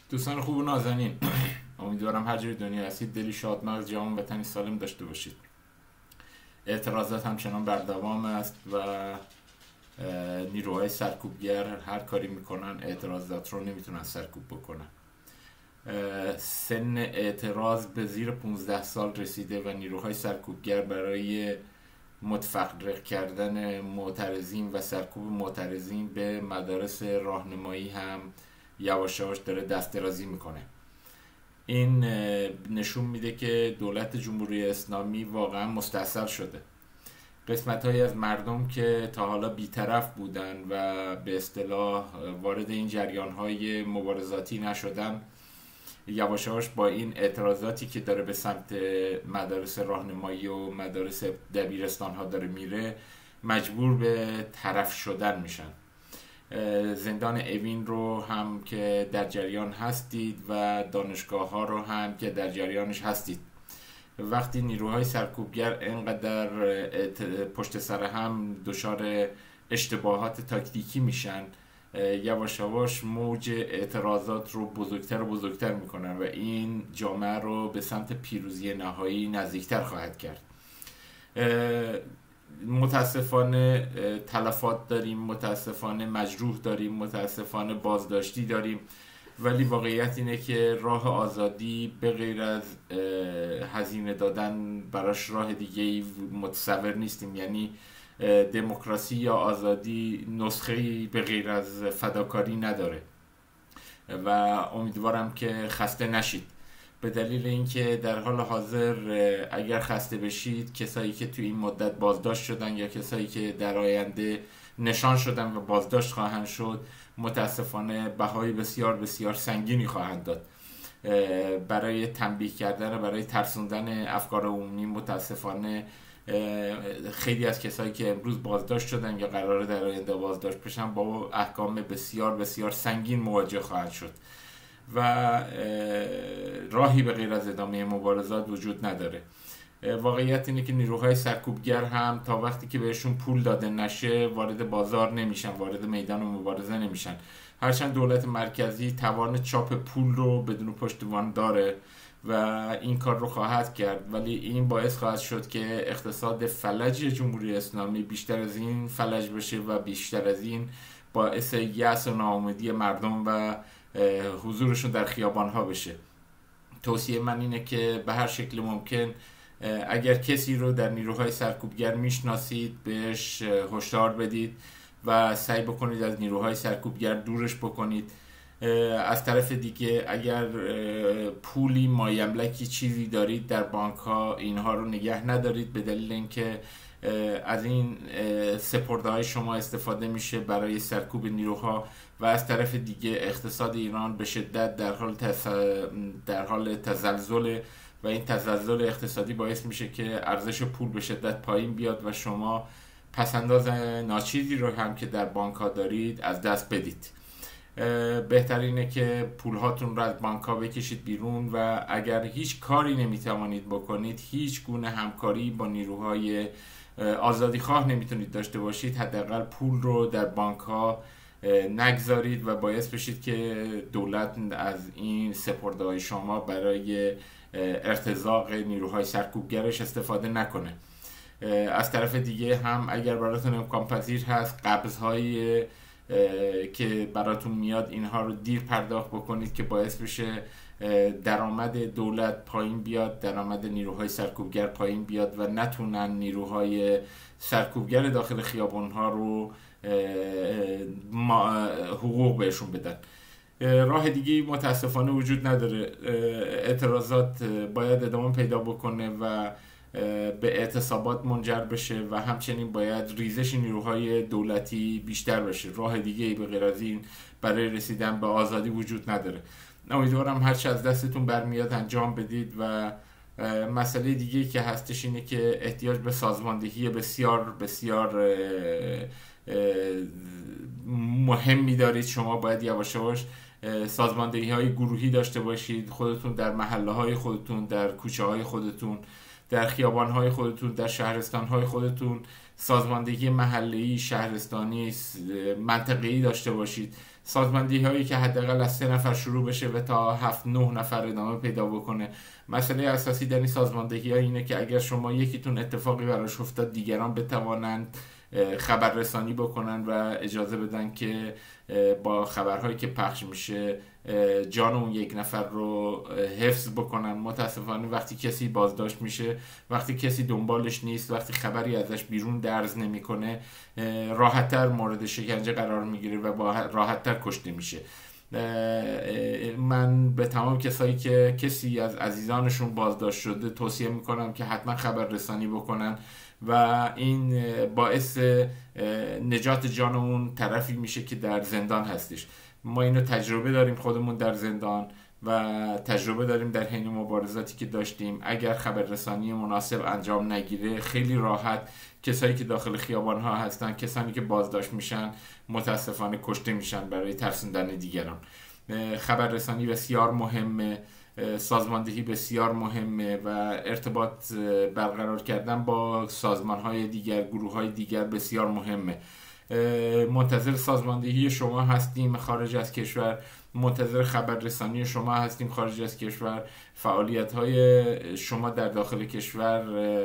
دوستان خوب و نازنین، امیدوارم هر جای دنیا هستید دلی شادمزج، جوان و تنی سالم داشته باشید. اعتراضات همچنان بر دوام است و نیروهای سرکوبگر هر کاری میکنن اعتراضات رو نمیتونن سرکوب بکنن. سن اعتراض به زیر 15 سال رسیده و نیروهای سرکوبگر برای متفرق کردن معترضین و سرکوب معترضین به مدارس راهنمایی هم یواش یواش داره دست درازی میکنه. این نشون میده که دولت جمهوری اسلامی واقعا مستاصل شده. قسمت های از مردم که تا حالا بیطرف بودن و به اصطلاح وارد این جریان های مبارزاتی نشدن، یواش یواش با این اعتراضاتی که داره به سمت مدارس راهنمایی و مدارس دبیرستان ها داره میره مجبور به طرف شدن میشن. زندان اوین رو هم که در جریان هستید و دانشگاه ها رو هم که در جریانش هستید. وقتی نیروهای سرکوبگر اینقدر پشت سر هم دچار اشتباهات تاکتیکی میشن، یواش یواش موج اعتراضات رو بزرگتر و بزرگتر میکنن و این جامعه رو به سمت پیروزی نهایی نزدیکتر خواهد کرد. متاسفانه تلفات داریم، متاسفانه مجروح داریم، متاسفانه بازداشتی داریم، ولی واقعیت اینه که راه آزادی به غیر از هزینه دادن براش راه دیگه‌ای متصور نیستیم. یعنی دموکراسی یا آزادی نسخه‌ای به غیر از فداکاری نداره و امیدوارم که خسته نشید، به دلیل اینکه در حال حاضر اگر خسته بشید، کسایی که توی این مدت بازداشت شدن یا کسایی که در آینده نشان شدن و بازداشت خواهند شد، متاسفانه بهای بسیار بسیار سنگینی خواهند داد. برای تنبیه کردن و برای ترسوندن افکار عمومی متاسفانه خیلی از کسایی که امروز بازداشت شدن یا قراره در آینده بازداشت بشن با احکام بسیار بسیار سنگین مواجه خواهند شد و راهی به غیر از ادامه مبارزات وجود نداره. واقعیت اینه که نیروهای سرکوبگر هم تا وقتی که بهشون پول داده نشه وارد بازار نمیشن، وارد میدان مبارزه نمیشن. هرچند دولت مرکزی توان چاپ پول رو بدون پشتوان داره و این کار رو خواهد کرد، ولی این باعث خواهد شد که اقتصاد فلج جمهوری اسلامی بیشتر از این فلج بشه و بیشتر از این باعث یأس و ناامیدی مردم و حضورشون در خیابان ها بشه. توصیه من اینه که به هر شکل ممکن اگر کسی رو در نیروهای سرکوبگر میشناسید بهش هشدار بدید و سعی بکنید از نیروهای سرکوبگر دورش بکنید. از طرف دیگه اگر پولی مایملکی چیزی دارید در بانک ها، اینها رو نگه ندارید، به دلیل اینکه از این سپرده های شما استفاده میشه برای سرکوب نیروها و از طرف دیگه اقتصاد ایران به شدت در حال تزلزل و این تزلزل اقتصادی باعث میشه که ارزش پول به شدت پایین بیاد و شما پسنداز ناچیزی رو هم که در بانک ها دارید از دست بدید. بهترینه که پول هاتون رو از بانک ها بکشید بیرون و اگر هیچ کاری نمیتوانید بکنید، هیچ گونه همکاری با نیروهای آزادی خواه نمیتونید داشته باشید، حداقل پول رو در بانک ها نگذارید و باعث بشید که دولت از این سپرده های شما برای ارتزاق نیروهای سرکوبگرش استفاده نکنه. از طرف دیگه هم اگر براتون امکان پذیر هست قبض‌های که براتون میاد اینها رو دیر پرداخت بکنید که باعث بشه درآمد دولت پایین بیاد، درآمد نیروهای سرکوبگر پایین بیاد و نتونن نیروهای سرکوبگر داخل خیابان‌ها رو حقوق بهشون بدن. راه دیگه متاسفانه وجود نداره. اعتراضات باید ادامه پیدا بکنه و به اعتصابات منجر بشه و همچنین باید ریزش نیروهای دولتی بیشتر بشه. راه دیگه به غیر از این برای رسیدن به آزادی وجود نداره. امیدوارم هرچی از دستتون برمیاد انجام بدید و مسئله دیگه که هستش اینه که احتیاج به سازماندهی بسیار بسیار مهمی دارید. شما باید یواش یواش سازماندهی های گروهی داشته باشید، خودتون در محله های خودتون، در کوچه های خودتون، در خیابان های خودتون، در شهرستان های خودتون سازماندهی محله‌ای، شهرستانی، منطقه‌ای داشته باشید. سازماندهی هایی که حداقل از 3 نفر شروع بشه و تا 7 9 نفر ادامه پیدا بکنه. مسئله اساسی در این سازماندهی ها اینه که اگر شما یکیتون اتفاقی براش افتاد، دیگران بتوانند خبررسانی بکنن و اجازه بدن که با خبرهایی که پخش میشه جان اون یک نفر رو حفظ بکنن. متاسفانه وقتی کسی بازداشت میشه، وقتی کسی دنبالش نیست، وقتی خبری ازش بیرون درز نمیکنه، راحت‌تر مورد شکنجه قرار میگیره و راحت‌تر کشته میشه. من به تمام کسایی که کسی از عزیزانشون بازداشت شده توصیه میکنم که حتما خبررسانی بکنن و این باعث نجات جان اون طرفی میشه که در زندان هستش. ما اینو تجربه داریم خودمون در زندان و تجربه داریم در حین مبارزاتی که داشتیم. اگر خبررسانی مناسب انجام نگیره، خیلی راحت کسایی که داخل خیابان ها هستن، کسانی که بازداشت میشن، متاسفانه کشته میشن برای ترسوندن دیگران. خبررسانی بسیار مهمه، سازماندهی بسیار مهمه و ارتباط برقرار کردن با سازمان های دیگر، گروه های دیگر بسیار مهمه. منتظر سازماندهی شما هستیم خارج از کشور، منتظر خبررسانی شما هستیم خارج از کشور. فعالیت های شما در داخل کشور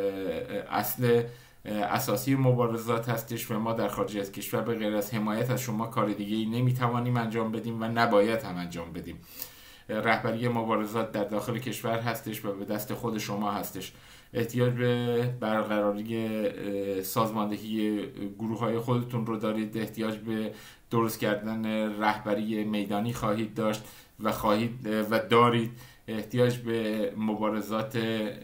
اصل اساسی مبارزات هستش و ما در خارج از کشور به غیر از حمایت از شما کار دیگه ای نمیتوانیم انجام بدیم و نباید هم انجام بدیم. رهبری مبارزات در داخل کشور هستش و به دست خود شما هستش. احتیاج به برقراری سازماندهی گروه های خودتون رو دارید، احتیاج به درست کردن رهبری میدانی خواهید داشت و دارید، احتیاج به مبارزات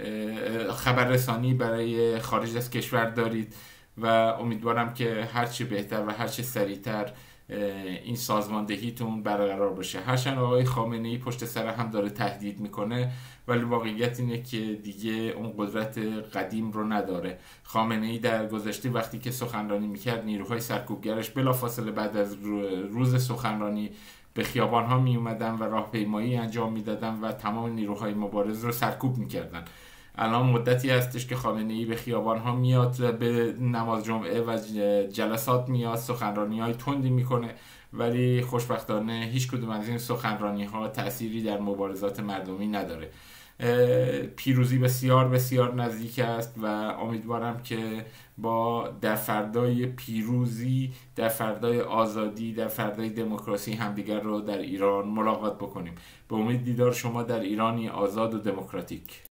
خبررسانی برای خارج از کشور دارید و امیدوارم که هرچی بهتر و هرچی سریعتر این سازماندهیتون برقرار بشه. هرچند آقای خامنه‌ای پشت سر هم داره تهدید میکنه، ولی واقعیت اینه که دیگه اون قدرت قدیم رو نداره. خامنه‌ای در گذشته وقتی که سخنرانی میکرد، نیروهای سرکوبگرش بلافاصله بعد از روز سخنرانی به خیابان ها می اومدن و راهپیمایی انجام میدادن و تمام نیروهای مبارز رو سرکوب میکردن. الان مدتی هستش که خامنه‌ای به خیابان ها میاد، به نماز جمعه و جلسات میاد، سخنرانی های تندی میکنه، ولی خوشبختانه هیچ کدوم از این سخنرانی ها تأثیری در مبارزات مردمی نداره. پیروزی بسیار بسیار نزدیک است و امیدوارم که در فردای پیروزی، در فردای آزادی، در فردای دموکراسی همدیگر رو در ایران ملاقات بکنیم. به امید دیدار شما در ایرانی آزاد و دموکراتیک.